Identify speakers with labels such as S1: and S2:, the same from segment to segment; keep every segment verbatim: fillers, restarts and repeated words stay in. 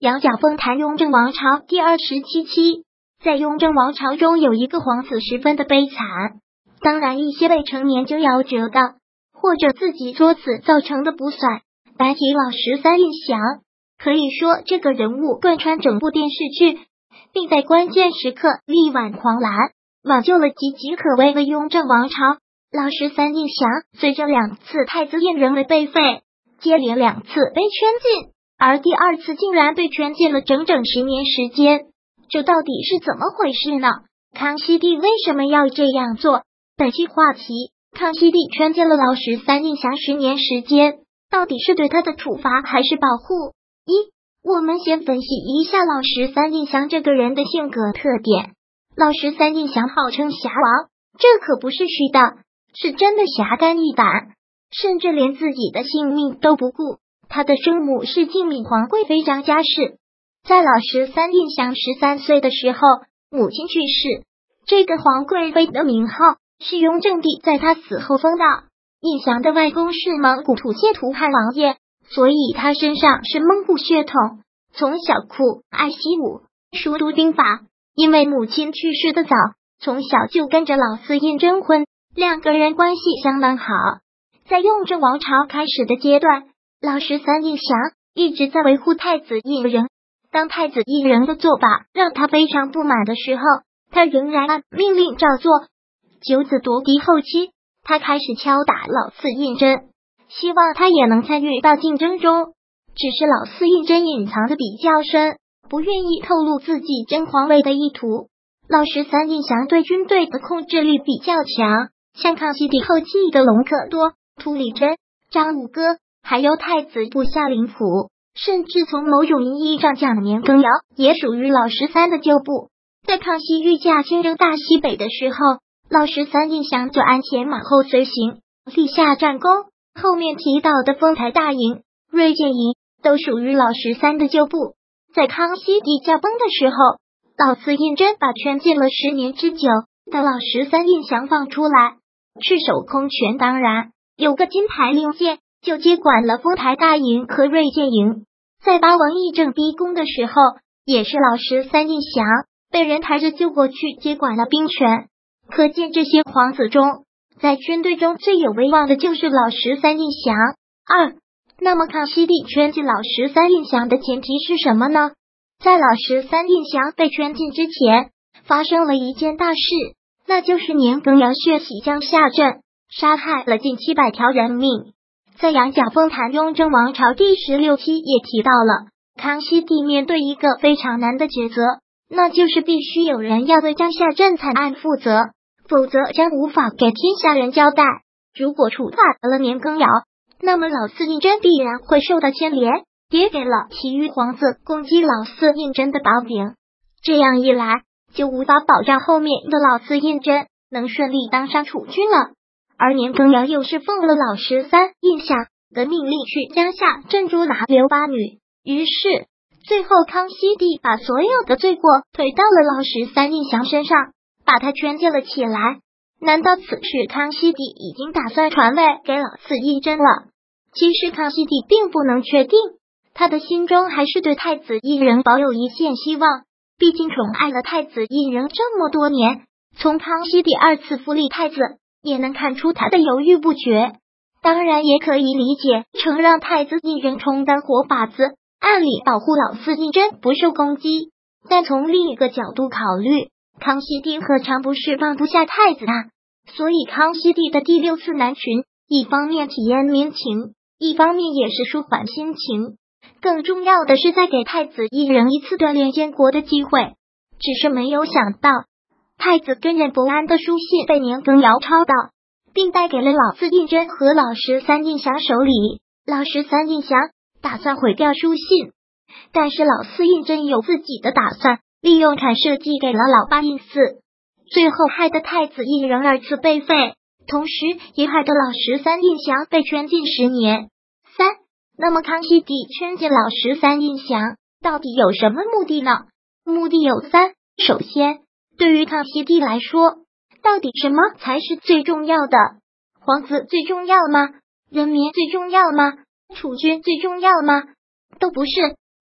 S1: 羊角风谈雍正王朝第二十七期。在雍正王朝中，有一个皇子十分的悲惨，当然一些未成年就夭折的，或者自己作死造成的不算。白体老十三胤祥，可以说这个人物贯穿整部电视剧，并在关键时刻力挽狂澜，挽救了岌岌可危的雍正王朝。老十三胤祥随着两次太子胤人为被废，接连两次被圈禁，而第二次竟然被圈禁了整整十年时间。这到底是怎么回事呢？康熙帝为什么要这样做？本期话题，康熙帝圈禁了老十三胤祥十年时间，到底是对他的处罚还是保护？一，我们先分析一下老十三胤祥这个人的性格特点。老十三胤祥号称侠王，这可不是虚的，是真的侠肝义胆，甚至连自己的性命都不顾。他的生母是静敏皇贵妃张家氏。在老十三胤祥十三岁的时候，母亲去世，这个皇贵妃的名号是雍正帝在他死后封的。胤祥的外公是蒙古土谢图汗王爷，所以他身上是蒙古血统，从小酷爱习武，熟读兵法。因为母亲去世的早，从小就跟着老四胤禛婚，两个人关系相当好。在雍正王朝开始的阶段，老十三胤祥一直在维护太子胤仁。当太子胤仁的做法让他非常不满的时候，他仍然按命令照做。九子夺嫡后期，他开始敲打老四胤禛，希望他也能参与到竞争中。只是老四胤禛隐藏的比较深，不愿意透露自己争皇位的意图。老十三胤祥对军队的控制力比较强，像康熙帝后期的隆科多、秃里真、张武哥，还有太子部下林甫，甚至从某种意义上讲，年羹尧也属于老十三的旧部。在康熙御驾亲征大西北的时候，老十三胤祥就鞍前马后随行，立下战功。后面提到的丰台大营、锐剑营都属于老十三的旧部。在康熙帝驾崩的时候，老四胤禛把圈禁了十年之久的老十三胤祥放出来，赤手空拳。当然有个金牌令箭，就接管了丰台大营和锐剑营。在八王议政逼宫的时候，也是老十三胤祥被人抬着救过去，接管了兵权。可见这些皇子中，在军队中最有威望的就是老十三胤祥。二，那么康熙帝圈禁老十三胤祥的前提是什么呢？在老十三胤祥被圈禁之前，发生了一件大事，那就是年羹尧血洗江夏镇，杀害了近七百条人命。在羊角风谈雍正王朝第十六期也提到了，康熙帝面对一个非常难的抉择，那就是必须有人要为江夏镇惨案负责，否则将无法给天下人交代。如果处罚了年羹尧，那么老四胤禛必然会受到牵连，也给了其余皇子攻击老四胤禛的把柄。这样一来，就无法保障后面的老四胤禛能顺利当上储君了。而年羹尧又是奉了老十三胤祥的命令去江夏镇诛拿刘八女，于是最后康熙帝把所有的罪过推到了老十三胤祥身上，把他圈禁了起来。难道此时康熙帝已经打算传位给老四胤禛了？其实康熙帝并不能确定，他的心中还是对太子胤仁保有一线希望，毕竟宠爱了太子胤仁这么多年，从康熙帝二次复立太子也能看出他的犹豫不决。当然也可以理解成让太子胤仁充当活靶子，按理保护老四胤禛不受攻击。但从另一个角度考虑，康熙帝何尝不是放不下太子啊？所以康熙帝的第六次南巡，一方面体验民情，一方面也是舒缓心情，更重要的是在给太子胤仁一次锻炼监国的机会。只是没有想到，太子跟任伯安的书信被年羹尧抄到，并带给了老四胤禛和老十三胤祥手里。老十三胤祥打算毁掉书信，但是老四胤禛有自己的打算，利用传设计给了老八胤四，最后害得太子胤仁二次被废，同时也害得老十三胤祥被圈禁十年。三，那么康熙帝圈禁老十三胤祥到底有什么目的呢？目的有三。首先，对于康熙帝来说，到底什么才是最重要的？皇子最重要吗？人民最重要吗？储君最重要吗？都不是。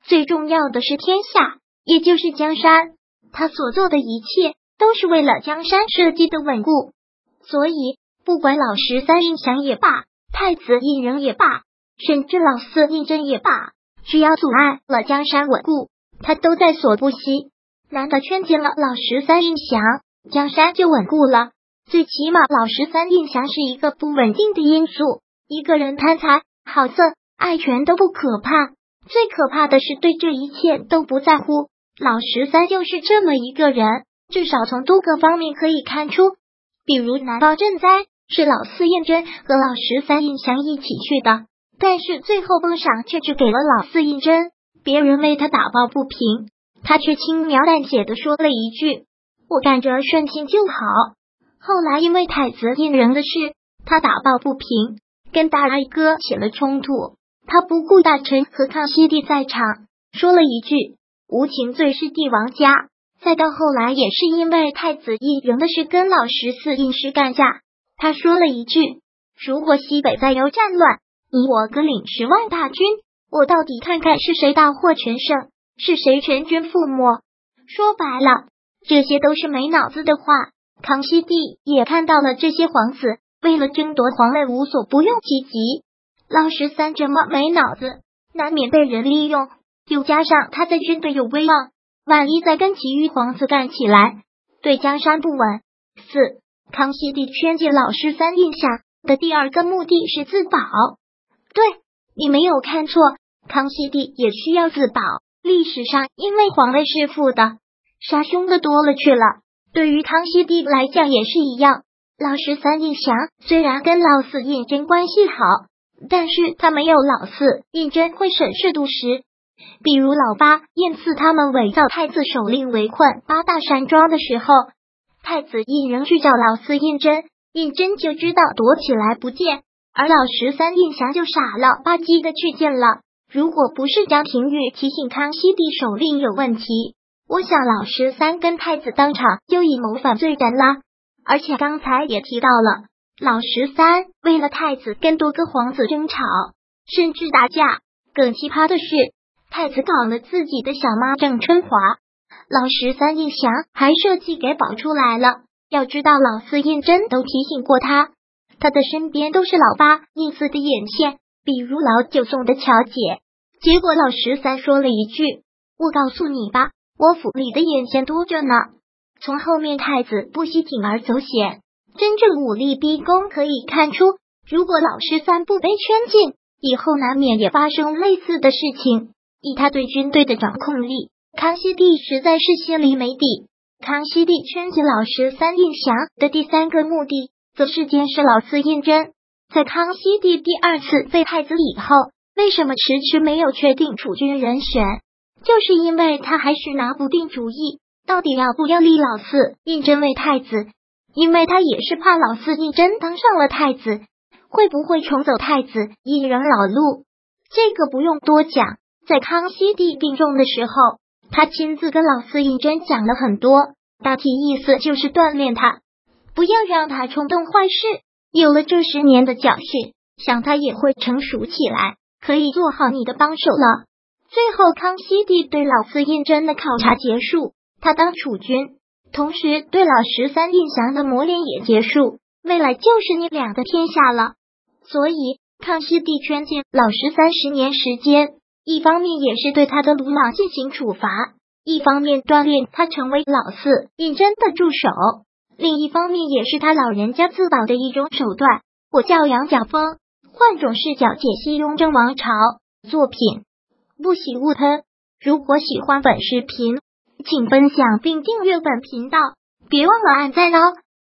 S1: 最重要的是天下，也就是江山。他所做的一切都是为了江山设计的稳固，所以不管老十三胤祥也罢，太子胤仁也罢，甚至老四胤禛也罢，只要阻碍了江山稳固，他都在所不惜。难得劝谏了老十三胤祥，江山就稳固了。最起码老十三胤祥是一个不稳定的因素，一个人贪财好色爱权都不可怕，最可怕的是对这一切都不在乎。老十三就是这么一个人，至少从多个方面可以看出，比如南方赈灾是老四胤禛和老十三胤祥一起去的，但是最后封赏却只给了老四胤禛，别人为他打抱不平，他却轻描淡写的说了一句我赶着顺心就好。后来因为太子胤仁的事，他打抱不平，跟大阿哥起了冲突，他不顾大臣和康熙帝在场，说了一句无情最是帝王家。再到后来也是因为太子胤仁的事跟老十四胤师干架，他说了一句如果西北再有战乱，你我各领十万大军，我到底看看是谁大获全胜，是谁全军覆没。说白了，这些都是没脑子的话。康熙帝也看到了这些皇子为了争夺皇位无所不用其极，老十三这么没脑子，难免被人利用，又加上他在军队有威望，万一再跟其余皇子干起来，对江山不稳。四，康熙帝劝谏老十三胤祥的第二个目的是自保。对，你没有看错，康熙帝也需要自保。历史上因为皇位弑父的、杀兄的多了去了，对于康熙帝来讲也是一样。老十三胤祥虽然跟老四胤禛关系好，但是他没有老四胤禛会审时度势。比如老八胤四他们伪造太子手令围困八大山庄的时候，太子胤仁去找老四胤禛，胤禛就知道躲起来不见，而老十三胤祥就傻了吧唧的去见了。如果不是江廷玉提醒康熙帝手令有问题，我想老十三跟太子当场就以谋反罪斩啦。而且刚才也提到了，老十三为了太子跟多个皇子争吵，甚至打架。更奇葩的是，太子搞了自己的小妈郑春华，老十三胤祥还设计给保出来了。要知道老四胤禛都提醒过他，他的身边都是老八胤四的眼线，比如老九送的乔姐。结果老十三说了一句我告诉你吧，我府里的眼线多着呢。从后面太子不惜铤而走险，真正武力逼宫，可以看出，如果老十三不被圈禁，以后难免也发生类似的事情。以他对军队的掌控力，康熙帝实在是心里没底。康熙帝圈禁老十三胤祥的第三个目的，则是监视老四胤禛。在康熙帝第二次废太子以后，为什么迟迟没有确定储君人选？就是因为他还是拿不定主意，到底要不要立老四胤禛为太子，因为他也是怕老四胤禛当上了太子，会不会重走太子胤仁老路。这个不用多讲，在康熙帝病重的时候，他亲自跟老四胤禛讲了很多，大体意思就是锻炼他，不要让他冲动坏事。有了这十年的教训，想他也会成熟起来，可以做好你的帮手了。最后康熙帝对老四胤禛的考察结束，他当储君，同时对老十三胤祥的磨练也结束，未来就是你俩的天下了。所以康熙帝圈禁老十三十年时间，一方面也是对他的鲁莽进行处罚，一方面锻炼他成为老四胤禛的助手，另一方面也是他老人家自保的一种手段。我叫杨甲峰，换种视角解析雍正王朝作品，不喜勿喷。如果喜欢本视频，请分享并订阅本频道，别忘了按赞哦。